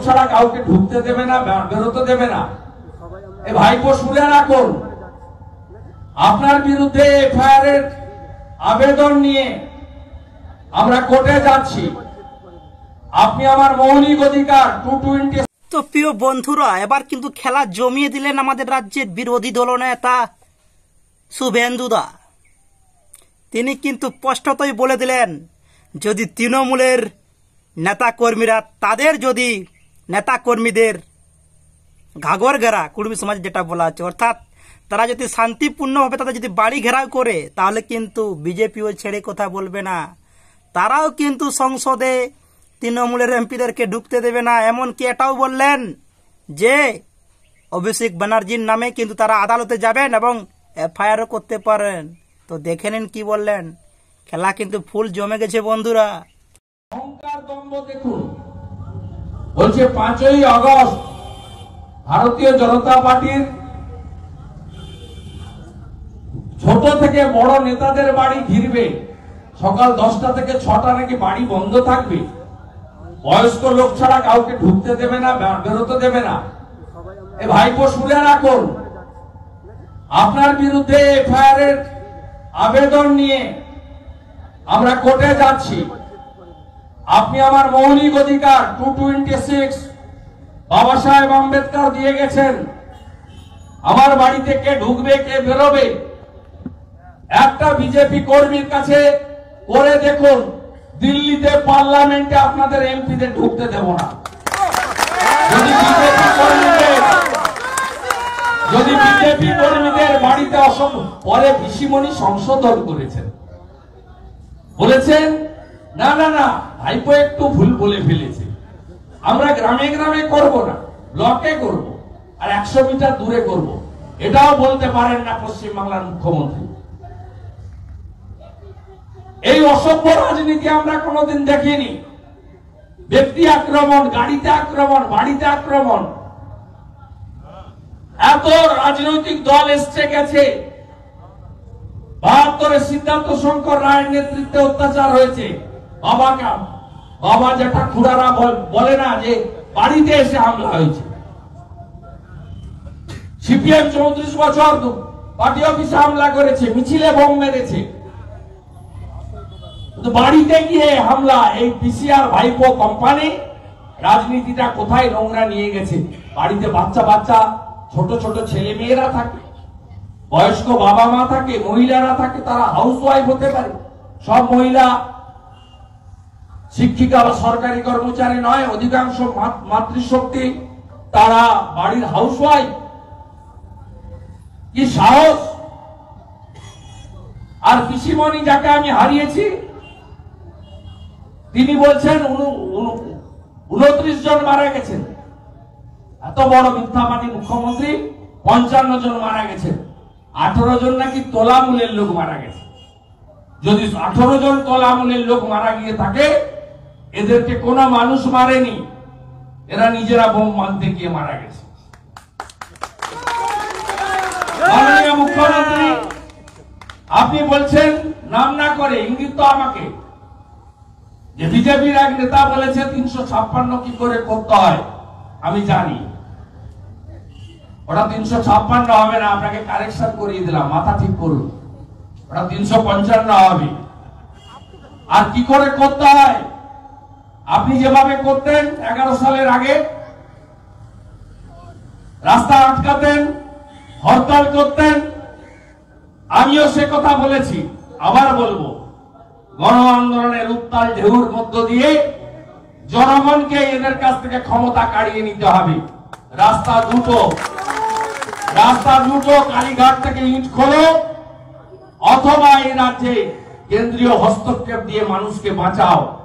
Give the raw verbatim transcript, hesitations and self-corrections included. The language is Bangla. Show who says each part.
Speaker 1: ছাড়া কাউকে ঢুকতে দেবে না, বেরোতে দেবে না। এই ভাইপো শুনে রাখুন, আপনার বিরুদ্ধে এফআইআর এর আবেদন নিয়ে আমরা কোর্টে যাচ্ছি। আপনি আমার মৌলিক অধিকার টু টোয়েন্টি।
Speaker 2: তো প্রিয় বন্ধুরা, এবার কিন্তু খেলা জমিয়ে দিলেন আমাদের রাজ্যের বিরোধী দলনেতা শুভেন্দুদা। তিনি কিন্তু স্পষ্টতই বলে দিলেন, যদি তৃণমূলের নেতা কর্মীরা তাদের যদি নেতা কর্মীদের ঘাগর ঘেরা কুর্মী সমাজ যেটা বলা আছে, অর্থাৎ তারা যদি শান্তিপূর্ণভাবে তাদের যদি বাড়ি ঘেরাও করে, তাহলে কিন্তু বিজেপিও ছেড়ে কথা বলবে না। তারাও কিন্তু সংসদে তৃণমূলের এমপিদেরকে ঢুকতে দেবে না। এমনকি এটাও বললেন যে অভিষেক ব্যানার্জির নামে কিন্তু তারা আদালতে যাবেন এবং এফআইআরও করতে পারেন। তো দেখে নিন কি বললেন। খেলা কিন্তু ফুল জমে গেছে বন্ধুরা।
Speaker 1: অহংকার দম্ভ দেখুন। বলছে পাঁচই আগস্ট ভারতীয় জনতা পার্টির ছোট থেকে বড় নেতাদের বাড়ি ঘিরবে, সকাল দশটা থেকে ছটা নাকি বাড়ি বন্ধ থাকবে, বয়স্ক লোক ছাড়া কাউকে ঢুকতে দেবে না, বেরোতে দেবে না। এ ভাইপো শুনে রাখুন, আপনার বিরুদ্ধে এফআইআর এর আবেদন নিয়ে আমরা কোর্টে যাচ্ছি। আপনি আমার মৌলিক অধিকার টু টোয়েন্টি সিক্স বাবা সাহেব আম্বেদকর দিয়ে গেছেন। আমার বাড়িতে কে ঢুকবে কে বেরোবে, একটা বিজেপি কর্মীর কাছে করে দেখুন। দিল্লিতে পার্লামেন্টে আপনাদের এমপিদের ঢুকতে দেব না। যদি বিজেপি কর্মীদের যদি বিজেপি কর্মীদের বাড়িতে অসম পরে পিসিমণি সংশোধন করেছেন, বলেছেন না না না ভাইপো একটু ভুল বলে ফেলেছে, আমরা গ্রামে গ্রামে করব না, ব্লকে করব, আর একশো মিটার দূরে করব। এটাও বলতে পারেন না পশ্চিমবাংলার মুখ্যমন্ত্রী। এই অসভ্য রাজনীতি আমরা কোনোদিন দেখিনি। ব্যক্তি আক্রমণ, গাড়িতে আক্রমণ, বাড়িতে আক্রমণ। এত রাজনৈতিক দল এসছে গেছে। বাহাত্তরে সিদ্ধার্থ শঙ্কর রায়ের নেতৃত্বে অত্যাচার হয়েছে। বাবাকে বাবা যেটা খুড়ারা বলে না যে বাড়িতে এসে হামলা হয়েছে। সিপিএম চৌত্রিশ বছর পার্টি অফিসে হামলা করেছে, মিছিলে বোম মেরেছে। বাড়িতে গিয়ে হামলা, এই পিসিআর ভাইপো কোম্পানি রাজনীতিটা কোথায় নোংরা নিয়ে গেছে। বাড়িতে বাচ্চা বাচ্চা ছোট ছোট ছেলে মেয়েরা থাকে, বয়স্ক বাবা মা থাকে, মহিলারা থাকে, তারা হাউস ওয়াইফ হতে পারে। সব মহিলা শিক্ষিকা বা সরকারি কর্মচারী নয়, অধিকাংশ মাতৃশক্তি, তারা বাড়ির হাউস ওয়াইফ। কি সাহস! আর পিসিমণি যাকে আমি হারিয়েছি, তিনি বলছেন উনত্রিশ জন মারা গেছেন। এত বড় মিথ্যাবাদী মুখ্যমন্ত্রী। পঞ্চান্ন জন মারা গেছেন, আঠারো জন নাকি তোলামূলের লোক মারা গেছে। যদি আঠারো জন তোলামূলের লোক মারা গিয়ে থাকে, এদেরকে কোন মানুষ মারেনি, এরা নিজেরা বোম মানতে গিয়ে মারা গেছে। মাননীয় মুখ্যমন্ত্রী, আপনি বলছেন নাম না করে, ইঙ্গিত তো আমাকে, যে বিজেপির এক নেতা বলেছে তিনশো ছাপ্পান্ন কি করে করতে হয়। আমি জানি ওটা তিনশো ছাপ্পান্ন হবে না, আপনাকে কারেকশন করিয়ে দিলাম, মাথা ঠিক করুন, ওটা তিনশো পঞ্চান্ন হবে। আর কি করে করতে হয়, আপনি যেভাবে করতেন এগারো সালের আগে, রাস্তা আটকাতেন, হরতাল করতেন, আমিও সে কথা বলেছি, আবার বলবো। গণ আন্দোলনের উত্তাল ঢেউর মধ্য দিয়ে জনগণকে এদের কাছ থেকে ক্ষমতা কাড়িয়ে নিতে হবে। রাস্তা দুটো, রাস্তা দুটো, কালীঘাট থেকে ইট খোলো, অথবা এই রাজ্যে কেন্দ্রীয় হস্তক্ষেপ দিয়ে মানুষকে বাঁচাও।